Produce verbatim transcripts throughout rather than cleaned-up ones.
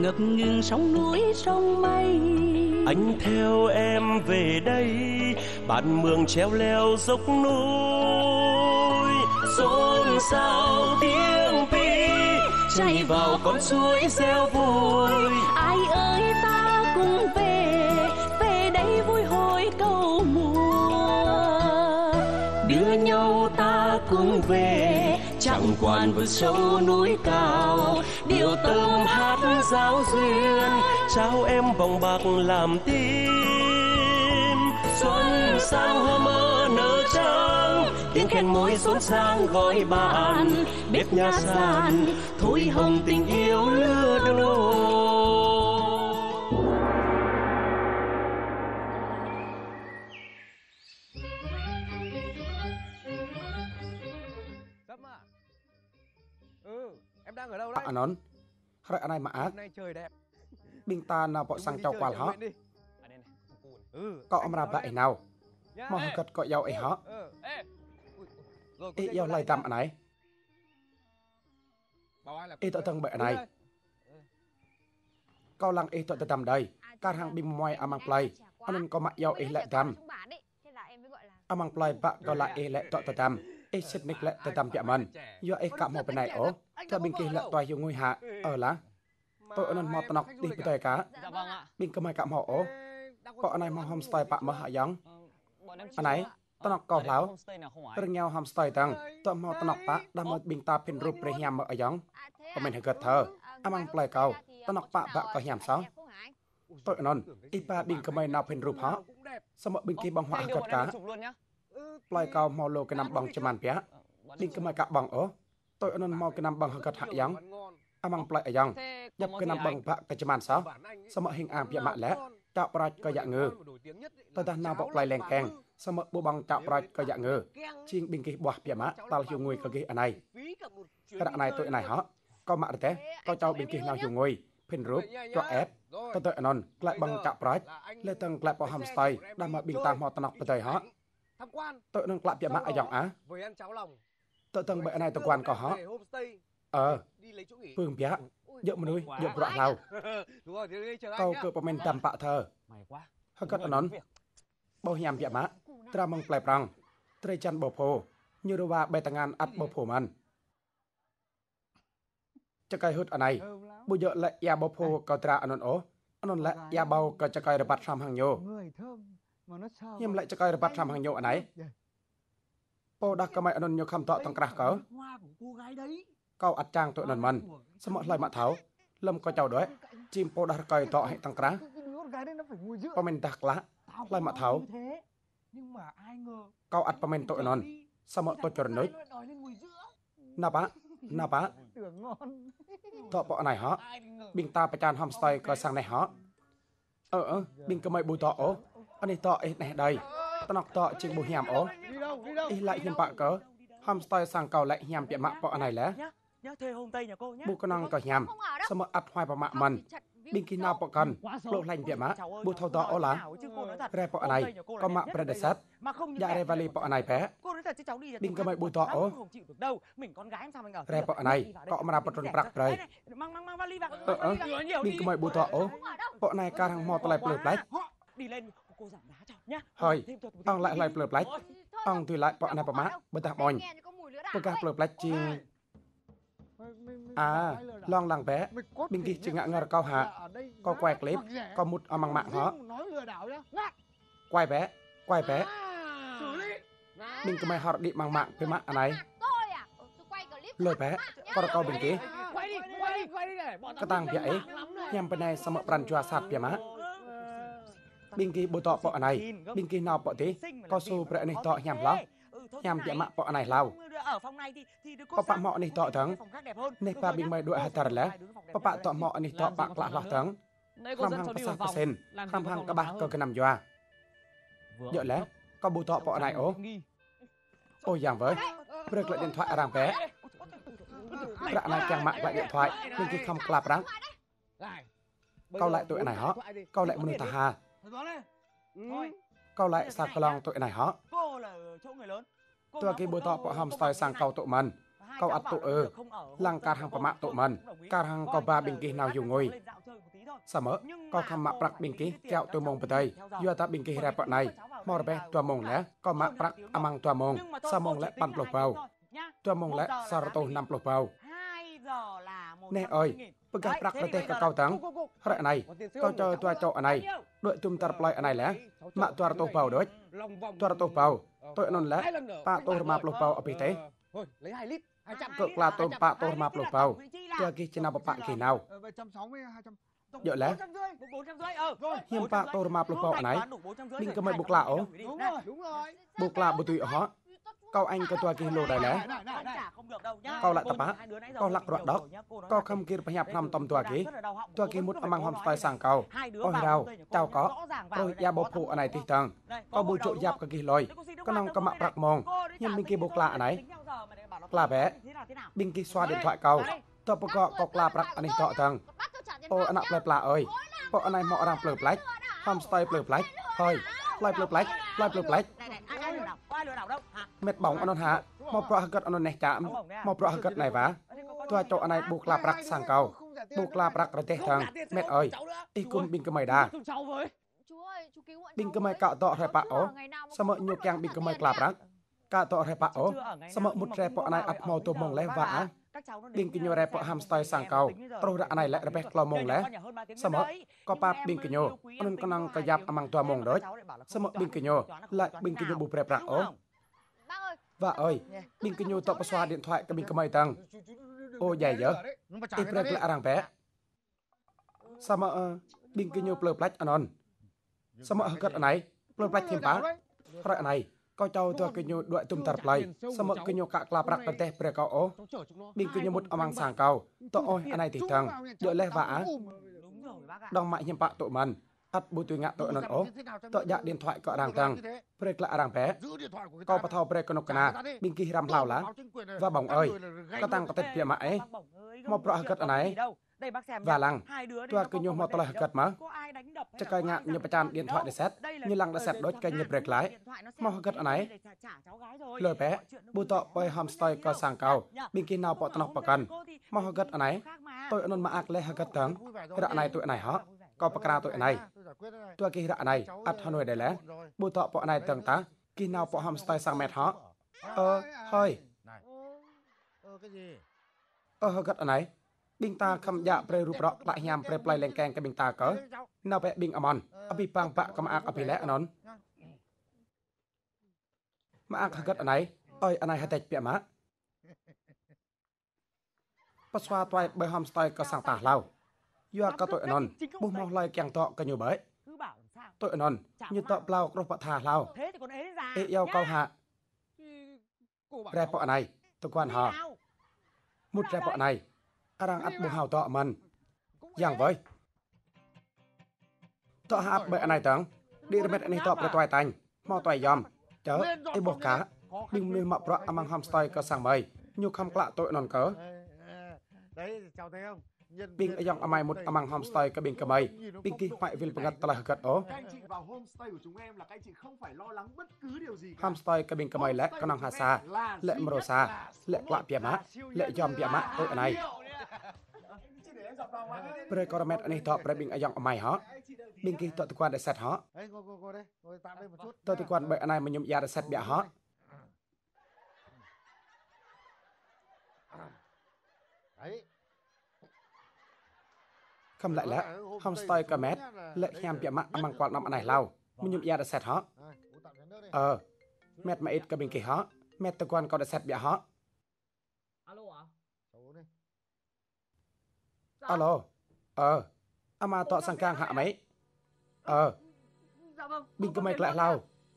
ngập ngừng sông núi sông mây. Anh theo em về đây, bạn mường treo leo dốc núi, xôn xao tiếng pi chảy vào con suối reo vui. Ai ơi ta cùng về, về đây vui hồi câu mùa. Đưa nhau ta cùng về, chẳng quản vượt sâu núi cao. Điệu tâm hát giao duyên, trao em vòng bạc làm tim. Xuân sang hoa mơ nở trắng, tiếng khen môi xốn sang gọi bạn. Bếp nhà sàn thôi hồng tình yêu lứa đôi. Em đang ở đâu đấy? Anh nón, rồi anh này mà ác. Hôm nay trời đẹp. Bình ta nào bọn sang châu qual họ. Ừ. Có ông ra vậy nào? Mà hơi cất có dâu ấy họ. Ý dâu lại tầm anh này. Ý tội thân bệ này. Có lăng ý tội tầm đây. Các hàng bìm ngoài amang play. Anh nên có mặt dâu ý lại tầm. Amang play bạ có lại ý lại tội tầm. Ý xích nick lại tội tầm bịa mình. Do ý cả một bên này ố. Theo bên kia lại toài hiệu ngôi hạ. Ở lá. Tôi nên mọt nọc đi với tôi cả. Bên cơ mai cả mọ ố. Bọn anh này mong homestay bạ mở hạ giống. Anh ấy, tôi nọc cầu láo. Tôi nhau homestay tăng. Tôi mong tôi nọc bạ đam mơ bình ta pin rụp rê hiàm mở ở giống. Và mình hãy gật thơ. Am ăn play cầu. Tôi nọc bạ bạ có hiàm sao. Tôi nôn. Ít ba bình cơ mai nào pin rụp họ. Sao mở bên kia bằng họa gật cả. Play cầu mò lô cái nằm bằng cho màn bía. Bên cơ mai cả bằng ố. Tôi nôn mò cái nằm bằng gật hạ giống. Am ăn play ở giống. Nhập cái nằm bằng bạ cái cho màn sao. Sao mở hình ảm bịa mạng lẽ. Chạo praj có dạng ngư. Tôi ta nào bọc lại lèn kèng. Sao mở bố bằng chạo praj có dạng ngư. Chiên bình kỳ bọa bịa mã. Tao hiểu ngùi có ghi ở này. Cái đoạn này tôi này họ. Có mạ được thế. Có cháu bình kỳ nào hiểu ngùi. Pin rúp. Cho ép. Tôi tôi nôn. Lại bằng chạo praj. Lê tầng lại bỏ homestay. Đã mở bình ta mò tà nọc bởi họ. Tôi nâng lại bịa mã ở dòng á. Tôi tầng bệ này tôi quan có họ. Ờ. Phương bịa. Dựa mà nuôi. Dựa rõ lao. Câu cơ bà mình tầm bạ thơ. Hơi cất nón. Bầu nhằm bịa mã. Tra mong plei prang. Trây chăn bầu phô. Như đô ba bê tăng ăn ắt bầu phô mần. Chắc cây hút ở này. Bùi dựa lại ya bầu phô có tra anh ổ. Anh lại ya bầu có chắc cây rập bát xăm hàng nhô. Nhưng lại chắc cây rập bát xăm hàng nhô ở này. Bồ đắc cơ mày anh nhô khăm tọ tăng krah cỡ. Câu ắt trang tụi nần mần. Sao mọi lời mạ tháo. Lâm có cháu đuối. Chim bồ đắc cây tọ hãy tăng krah. Bà mình đặc lá. Lời mạ tháo. Câu ắt bà mình tụi nần. Sao mọi tôi cho nước. Nà bá. Nà bá. Tọ bọ này hả. Bình ta bà chan homestay coi sang này hả. Ờ ờ. Bình cơ mày bùi tọ ố. Anh ấy tọ ấy này đây. Ta nọc tọ trên bùi hiàm ố. Ý lại hiền bạ cỡ. Homestay sang cầu lại hiàm bịa mạ bọ này lẽ. Bù con năng có hiàm. Sao mà ắt hoài bà mạ mình. Bình kỳ nào bọ cần. Lộ lành bịa mạ. Bù thâu tọ ố lá. Rè bọ này. Có mạ predesat. Dạ rè vali bọ này bé. Bình cơ mày bù tọ ố. Rè bọ này. Có mà ra bọ tròn bạc rời. Ờ ờ. Bình cơ mày bù tọ ố. Bọ này ca răng mò tọ lại bờ lách. Hơi. Ông lại lại bờ lách. Ông tùy lại bọ này bà mã. Bờ tạc bònh. Bờ ca bờ lách chiên. À, long làng bé. Bình kỳ chừng ngạ ngờ cao hạ. Có quay clip. Có một ở mạng mạng hả. Quay bé. Quay bé. Bình cơ mày họ đi mạng mạng với mạng này. Lôi bé. Có được câu bình kỳ. Cái tăng vậy. Nhằm bên này sao mở bàn chua sạt bìa má. Bình kỳ bố tọ bọ này. Bình kỳ nào bọ tí. Có xu bệ này tọ nhằm lắm. Nhằm bịa mạ bọ này lao. Có bạ mọ này tọ thắng. Này bà bình mày đuổi hạt tờ lẽ. Có bạ tọ mọ này tọ bạc lạ lọt thắng. Khăm hăng có sát có sen. Khăm hăng có bạc cơ cơ nằm doa. Dựa lẽ. Có bố tọ bọ này ố. Ôi dàng với. Bực lại điện thoại ràng bé. Rạ này càng mạng lại điện thoại. Bình kỳ không clap răng. Câu lại tụi này hả. Câu lại môn ta hà. Câu lại xa cơ lòng tụi này hả. Tôi kia bố tọ bọ homestay sang câu tụi mình. câu ắt tụ ư lăng ca hàng bả tụ mình ca hàng có ba bình kỳ nào dùng ngồi sao mỡ có khăm mạ bạc bình kỳ kẹo tôi mong bờ tây do ta bình kỳ rap này mò bé tua mong lẽ có mạ bạc amang tua mong sao mong lẽ pan plộc vào tua mong lẽ sao tô năm plộc vào nè ơi bữa cái bạc ra tê cao trắng rạ này có cho tua cho này đội tum tar play này lẽ mạ tua tô vào đấy tua tô vào tôi non lẽ pa tô mà plộc vào ở bên thế cực là tôi pa tô mà plộc vào tua kia chỉ nào bạn kỳ nào Dợ lẽ hiêm pa tô mà plộc vào này đinh cơ mày buộc lạ ố buộc lạ bù tùy ở họ câu anh có tua kia lô đại lẽ câu lại tập á câu lạc đoạn đó câu không kia phải nhập nằm tầm tua kia tua kia một mang hòm tay sang câu ôi đâu chào có tôi gia bộ phụ ở này thì tầng câu bùi trội giáp cái kia lôi có nông có mặc bạc mong nhưng bên kia buộc lạ này là bé bên kia xoa điện thoại câu tôi bố có có là bạc anh thọ tầng ô anh ạ lạ ơi bộ anh này mọ đang pleur plách homestay pleur plách thôi pleur pleur plách pleur pleur plách mệt bóng anh hạ một pro gật anh này chạm một pro gật này vả tôi cho anh này buộc là bạc sang cầu buộc là bạc rồi thế thằng mệt ơi đi cùng bình cơ mày đà bình cơ mày cạo tọ rồi bạc ố sao mọi nhục càng bình cơ mày là bạc cạo tọ rồi bạc ố sao mọi một rep anh này ấp màu tôm mông lẽ vả bình kinh nhô rep hamster sang cầu tôi ra anh này lại rep lo mông lẽ sao mọi có ba bình kinh nhô anh có năng cái giáp mang tua mông đấy sao mọi bình kinh nhô lại bình kinh nhô bù rep bạc ố và ơi bình kinh nhô tọ xoa điện thoại cái bình cơ mày tăng ô dày dở ít rep lại rằng bé sao mọi bình kinh nhô pleur plách anon sao mọi gật anh này pleur plách thêm bá rồi anh này coi cháu tôi kinh nhô đội tum tar play sao mọi kinh nhô cả clap bạc tê pre cao ó bình kinh nhô một amang sang cao tôi ôi anh này thì thằng đợi lẽ vả đong mại hiểm bạ tội mình ắt bùi tùy ngạ tội non ó tôi dạ điện thoại cọ đàng tăng pre lại rằng bé câu bắt thao pre con cana bình kinh ram lao lá và bỏng ơi các tăng có tết bịa mãi một rõ gật anh này và lăng tôi kinh nhô một tôi là gật mà chắc cây ngạn như chan điện thoại để xét như lăng đã xét đốt cây nhập break lái mau gật anh ấy lời bé bu tọ quay homestay có sang cao bên kia nào bỏ tao bạc cần mau gật anh ấy tôi ân mà ác lẽ gật tầng cái này tụi này hả có bạc ra tụi này tôi kia đạn này ắt hanoi để lẽ bu tọ bỏ này tầng tá khi nào bỏ homestay sang mệt hả ờ hơi ờ gật anh ấy bình ta khăm dạ pre rụp rọ lại nhằm pre play lên keng cái bình ta cỡ nào bé bình amon abi pang bạ cầm ác abi lẽ anon mà ác gật anh ấy ơi anh ấy hay tạch bịa má bắt xoa toai bởi homestay có sang tả lao do các tội anon bu mò lời keng tọ cái nhiều bới tội anon như tọ lao có bạ thà lao ê yêu câu hạ rep bọ này tôi quan họ một rep bọ này đang ắt bù hào tọ mình giang với tọ hạp bởi anh này tưởng đi ra mệt anh ấy tọ bởi toài tành mò toài dòm chớ ấy bột cá bình lưu mọc rõ amang homestay có sang mây nhu không lạ tội non cớ bình ấy dòng amai một amang homestay có bình cơ mây bình kỳ hoại vì ngặt tala gật ố homestay có bình cơ mây lẽ có năng hà sa lệ mro sa lệ quạ bịa mã lệ dòm bịa mã tội này pre coramet anh tọ pre bình ayong amai hả bình kia tọ tự quan để set hả tọ tự quan bởi anh này mà nhung ya để set bịa hả không lại lẽ homestay cả mét lệ nhằm bịa mã mang quan năm anh này lao mà nhung ya để set hả ờ mét mà ít cả bình kia hả mét tự quan có để set bịa hả alo ờ ama tọ sang cang hạ mấy ờ bình cơ mày lại lao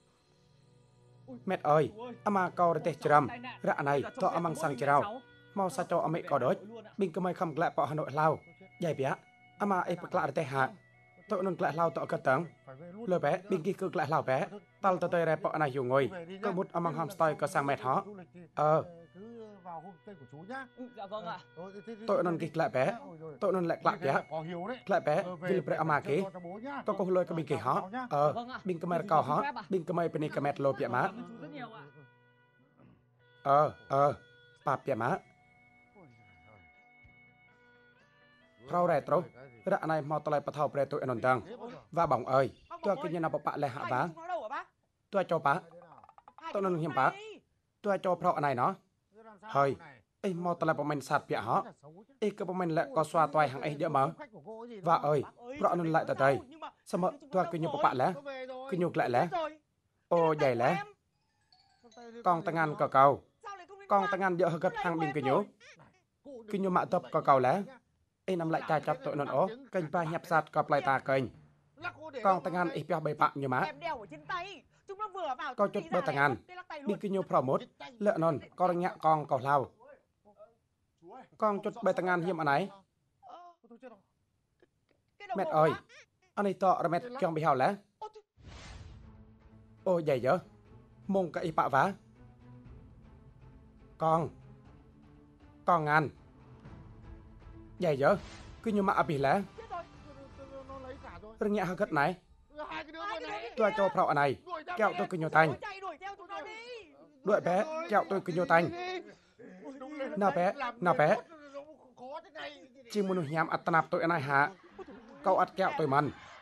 mẹ ơi ama câu để chram rạ này tọ amang sang chào mau sa cho amị có đôi bình cơ mày không lại bỏ hà nội lao dày bé ama ấy bạc lại để hạ tọ nâng lại lao tọ cất tầng lời bé bình kia cực lại lao bé tal tọ tơi rep bỏ này dùng ngồi cơ bút amang homestay có sang mệt hó ờ tội non kịch lại bé tội non lại lại bé lại bé vì pre ama kì tôi có lôi cái bình kì hả ờ bình cái mày cao hả bình cái mày bên cái mẹ lô bịa má ờ ờ bà bịa má Rau rẻ trâu, rạ này mò tao lại bắt thầu bè tụi anh tăng. Và bỏng ơi, tôi cứ như nào bạ lại hạ vá. Tôi cho bá. Tôi nên hiểm bá. Tôi cho pro này nó. Hơi, ê mò tao lại bọn mình sạt bịa họ. Ê cơ bọn mình lại có xoa toài hàng ấy đỡ mở. Và ơi, pro nên lại tại đây. Sao mợ, tôi cứ như bạ lẽ. Cứ nhục lại lẽ. Ô dày lẽ. Con tăng ăn cờ cầu. Con tăng ăn dỡ hơi gật hàng bình cứ nhú. Cứ như mạ tập cờ cầu lẽ. Ê nằm lại chai chọc tội nôn ố. Kênh ba hẹp sạt cọp lại ta kênh. Con tăng ăn ít bèo bầy bạc như má. Con chút bơ tăng ăn. Bình cứ như pro mốt. Lỡ nôn, con đang nhạ con cầu lao. Con chút bơ tăng ăn hiểm anh ấy. Mẹ ơi, anh ấy tọ ra mẹ trong bị hào lẽ. Ô dày dỡ. Mông cả y bạ vá. Con. Con ngàn. Dày dỡ. Cứ như mạ bị lẽ. Rừng nhẹ hơi gất này. Tôi cho pro anh này. Kẹo tôi cứ nhiều tanh. Đuổi bé, kẹo tôi cứ nhiều tanh. Nào bé, nào bé. Chỉ muốn nhắm ắt nạp tôi anh này hả. Cậu ắt kẹo tôi mần.